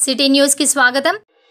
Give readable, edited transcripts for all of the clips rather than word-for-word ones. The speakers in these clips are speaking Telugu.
సిటీ న్యూస్ కి స్వాగతం.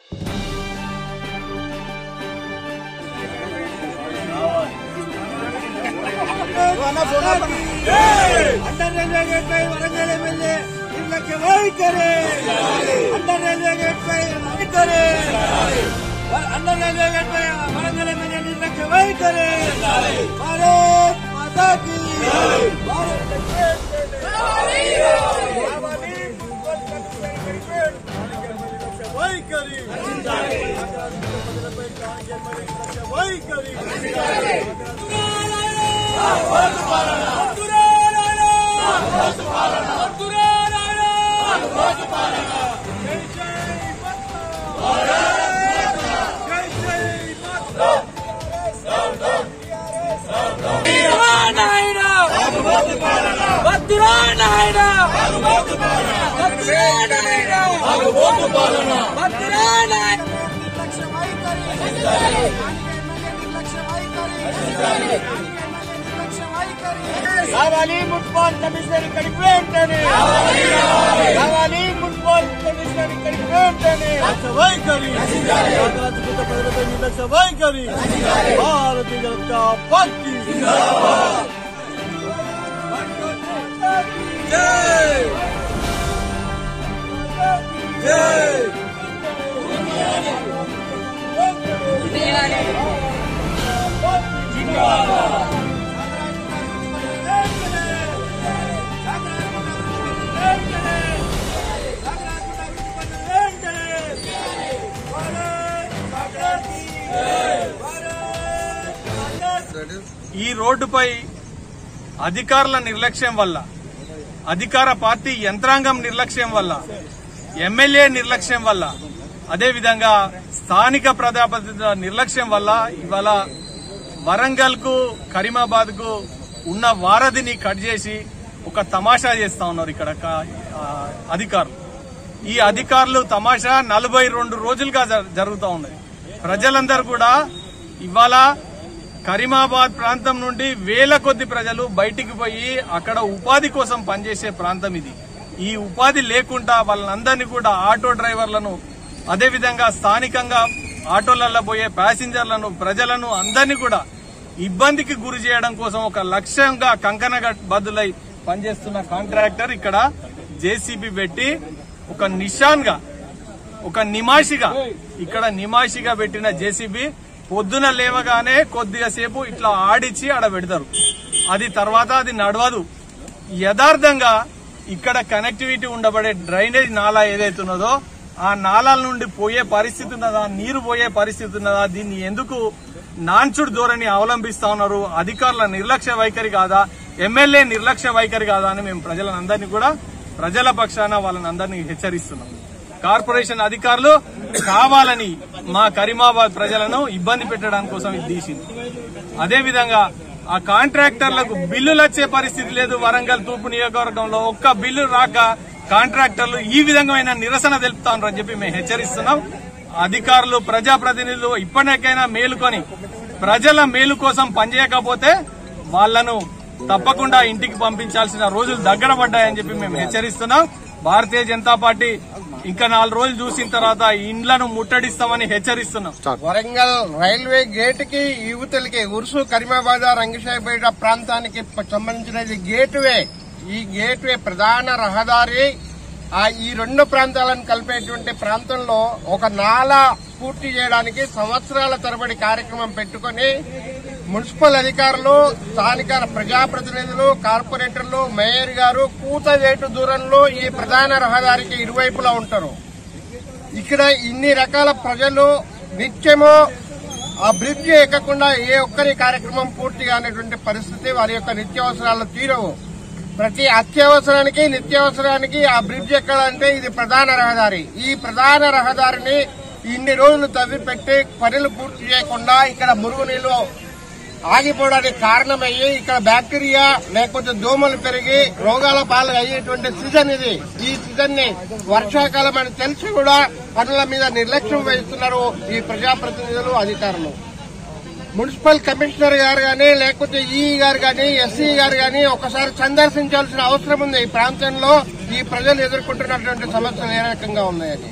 కావాలి మున్సిపల్ కమిషనర్ ఇక్కడికి వెంటనే, కావాలి మున్సిపల్ కమిషనర్ ఇక్కడికి వెంటనే. వైఖరి నిర్లక్ష్య వైఖరి భారతీయ జనతా పార్టీ. జై జై ఈ రోడ్డుపై అధికారుల నిర్లక్ష్యం వల్ల, అధికార పార్టీ యంత్రాంగం నిర్లక్ష్యం వల్ల, ఎమ్మెల్యే నిర్లక్ష్యం వల్ల, అదేవిధంగా స్థానిక ప్రజాప్రతినిధుల నిర్లక్ష్యం వల్ల ఇవాళ వరంగల్ కు కరీమాబాద్ కు ఉన్న వారధిని కట్ చేసి ఒక తమాషా చేస్తా ఉన్నారు ఇక్కడ అధికారులు. ఈ అధికారులు తమాషా 42 రోజులుగా జరుగుతూ ఉన్నది. ప్రజలందరూ కూడా ఇవాళ కరీమాబాద్ ప్రాంతం నుండి వేల కొద్ది ప్రజలు బయటికి పోయి అక్కడ ఉపాధి కోసం పనిచేసే ప్రాంతం ఇది. ఈ ఉపాధి లేకుండా వాళ్ళందరినీ కూడా ఆటో డ్రైవర్లను, అదేవిధంగా స్థానికంగా ఆటోలలో పోయే ప్యాసింజర్లను, ప్రజలను అందరినీ కూడా ఇబ్బందికి గురి చేయడం కోసం ఒక లక్ష్యంగా కంకణబద్దులై పనిచేస్తున్న కాంట్రాక్టర్ ఇక్కడ జేసీబీ పెట్టి ఒక నిషాన్గా, ఒక నిమాషిగా, ఇక్కడ నిమాషిగా పెట్టిన జేసీబీ పొద్దున లేవగానే కొద్దిగా సేపు ఇట్లా ఆడిచ్చి ఆడ పెడతారు. అది తర్వాత అది నడవదు. యథార్థంగా ఇక్కడ కనెక్టివిటీ ఉండబడే డ్రైనేజ్ నాలా ఏదైతున్నదో ఆ నాలాల నుండి పోయే పరిస్థితి ఉన్నదా, నీరు పోయే పరిస్థితి ఉన్నదా, దీన్ని ఎందుకు నాన్చుడు ధోరణి అవలంబిస్తా ఉన్నారు? అధికారుల నిర్లక్ష్య వైఖరి కాదా, ఎమ్మెల్యే నిర్లక్ష్య వైఖరి కాదా అని మేము ప్రజలందరినీ కూడా, ప్రజల పక్షాన వాళ్ళని అందరినీ హెచ్చరిస్తున్నాం. కార్పొరేషన్ అధికారులు కావాలని మా కరీమాబాద్ ప్రజలను ఇబ్బంది పెట్టడానికి కోసం ఇది తీసింది. అదేవిధంగా ఆ కాంట్రాక్టర్లకు బిల్లులు వచ్చే పరిస్థితి లేదు. వరంగల్ తూర్పు నియోజకవర్గంలో ఒక్క బిల్లు రాక కాంట్రాక్టర్లు ఈ విధంగా నిరసన తెలుపుతామని చెప్పి మేము హెచ్చరిస్తున్నాం. అధికారులు, ప్రజాప్రతినిధులు ఇప్పటికైనా మేలుకొని ప్రజల మేలు కోసం పనిచేయకపోతే వాళ్లను తప్పకుండా ఇంటికి పంపించాల్సిన రోజులు దగ్గర పడ్డాయని చెప్పి మేము హెచ్చరిస్తున్నాం. భారతీయ జనతా పార్టీ ఇంకా 4 రోజులు చూసిన తర్వాత ఇండ్లను ముట్టడిస్తామని హెచ్చరిస్తున్నాం. వరంగల్ రైల్వే గేట్ కి యువతలకి ఉరుసు కరీమాబాద్ రంగశాయిపేట ప్రాంతానికి సంబంధించినది గేట్వే. ఈ గేట్వే ప్రధాన రహదారి. ఈ 2 ప్రాంతాలను కలిపేటువంటి ప్రాంతంలో ఒక నాలా పూర్తి చేయడానికి సంవత్సరాల తరబడి కార్యక్రమం పెట్టుకుని మున్సిపల్ అధికారులు, స్థానిక ప్రజాప్రతినిధులు, కార్పొరేటర్లు, మేయర్ గారు కూతవేటు దూరంలో ఈ ప్రధాన రహదారికి ఇరువైపులా ఉంటారు. ఇక్కడ ఇన్ని రకాల ప్రజలు నిత్యము ఆ బ్రిడ్జి ఎక్కకుండా ఏ ఒక్కరి కార్యక్రమం పూర్తి కానిటువంటి పరిస్థితి. వారి యొక్క నిత్యావసరాలు తీరవు. ప్రతి అత్యవసరానికి, నిత్యావసరానికి ఆ బ్రిడ్జ్ ఎక్కాలంటే ఇది ప్రధాన రహదారి. ఈ ప్రధాన రహదారిని ఇన్ని రోజులు తవ్విపెట్టి పనులు పూర్తి చేయకుండా ఇక్కడ మురుగునీళ్లు ఆగిపోవడానికి కారణమయ్యి ఇక్కడ బ్యాక్టీరియా లేకపోతే దోమలు పెరిగి రోగాల పాలు అయ్యేటువంటి సీజన్ ఇది. ఈ సీజన్ ని వర్షాకాలం అని తెలిసి కూడా పనుల మీద నిర్లక్ష్యం వహిస్తున్నారు ఈ ప్రజాప్రతినిధులు, అధికారులు. మున్సిపల్ కమిషనర్ గారు గానీ, లేకపోతే ఈఈ గారు గానీ, ఎస్సీ గారు గానీ ఒకసారి సందర్శించాల్సిన అవసరం ఉంది. ఈ ప్రాంతంలో ఈ ప్రజలు ఎదుర్కొంటున్నటువంటి సమస్యలు ఏ రకంగా ఉన్నాయని.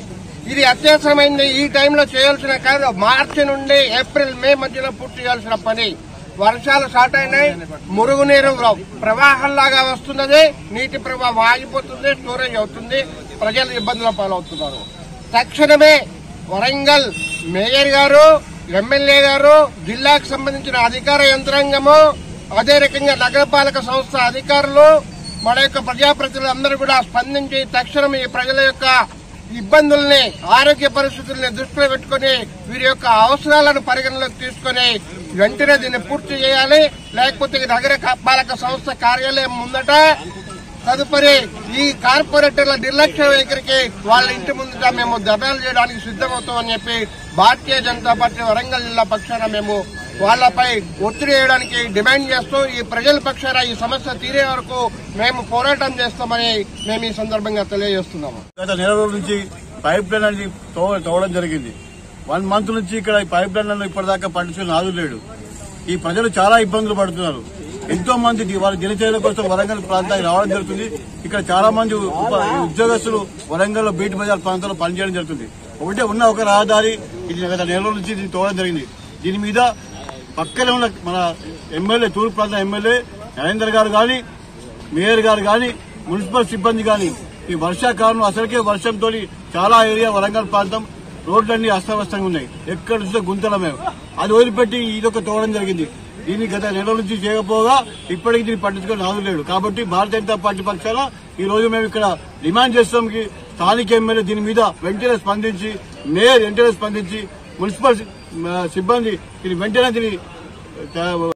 ఇది అత్యవసరమైంది. ఈ టైంలో చేయాల్సిన కాదు, మార్చి నుండి ఏప్రిల్ మే మధ్యలో పూర్తి చేయాల్సిన పని. వర్షాలు స్టార్ట్ అయినాయి, మురుగునీరు ప్రవాహంలాగా వస్తున్నది, నీటి ప్రవాహం ఆగిపోతుంది, స్టోరేజ్ అవుతుంది, ప్రజలు ఇబ్బందుల పాలవుతున్నారు. తక్షణమే వరంగల్ మేయర్ గారు, ఎమ్మెల్యే గారు, జిల్లాకు సంబంధించిన అధికార యంత్రాంగము, అదే రకంగా నగరపాలక సంస్థ అధికారులు, మన యొక్క ప్రజాప్రతినిధులు అందరూ కూడా స్పందించి తక్షణం ఈ ప్రజల యొక్క ఇబ్బందుల్ని, ఆరోగ్య పరిస్థితుల్ని దృష్టిలో పెట్టుకుని వీరి యొక్క అవసరాలను పరిగణలోకి తీసుకుని వెంటనే దీన్ని పూర్తి చేయాలి. లేకపోతే నగర పాలక సంస్థ కార్యాలయం ముందట తదుపరి ఈ కార్పొరేటర్ల నిర్లక్ష్య వైఖరికి వాళ్ళ ఇంటి ముందుగా మేము ధర్నాలు చేయడానికి సిద్దమవుతామని చెప్పి భారతీయ జనతా పార్టీ వరంగల్ జిల్లా పక్షాన మేము వాళ్లపై ఒత్తిడి చేయడానికి డిమాండ్ చేస్తూ ఈ ప్రజల పక్షాన ఈ సమస్య తీరే వరకు మేము పోరాటం చేస్తామని మేము ఈ సందర్భంగా తెలియజేస్తున్నాము. గత నెల రోజుల నుంచి పైప్ లైన్ అనేది తవ్వడం జరిగింది. 1 మంత్ నుంచి ఇక్కడ ఈ పైప్ లైన్ ఇప్పటిదాకా పట్టించుకుని నాదులు లేడు. ఈ ప్రజలు చాలా ఇబ్బందులు పడుతున్నారు. ఎంతో మంది వాళ్ళ దినచర్యల కోసం వరంగల్ ప్రాంతానికి రావడం జరుగుతుంది. ఇక్కడ చాలా మంది ఉద్యోగస్తులు వరంగల్ బీట్ బజార్ ప్రాంతంలో పనిచేయడం జరుగుతుంది. ఉన్న ఒక రహదారి ఇది గత నెల రోజుల నుంచి దీన్ని తవ్వడం జరిగింది. దీని మీద పక్కనే ఉన్న మన ఎమ్మెల్యే, తూర్పు ప్రాంతం ఎమ్మెల్యే నరేందర్ గారు గాని, మేయర్ గారు గాని, మున్సిపల్ సిబ్బంది గాని ఈ వర్షాకాలం అసలుకే వర్షంతో చాలా ఏరియా వరంగల్ ప్రాంతం రోడ్లన్నీ అస్తవ్యస్తంగా ఉన్నాయి. ఎక్కడ చూస్తే గుంతలమే. అది వదిలిపెట్టి ఇదొక తోవడం జరిగింది. దీన్ని గత నెల నుంచి చేయకపోగా ఇప్పటికీ దీన్ని పట్టించుకొని నాదులేడు. కాబట్టి భారతీయ జనతా పార్టీ పక్షాన ఈ రోజు మేము ఇక్కడ డిమాండ్ చేస్తాం. స్థానిక ఎమ్మెల్యే దీని మీద వెంటనే స్పందించి, మేయర్ వెంటనే స్పందించి, మున్సిపల్ సిబ్బంది దీన్ని వెంటనే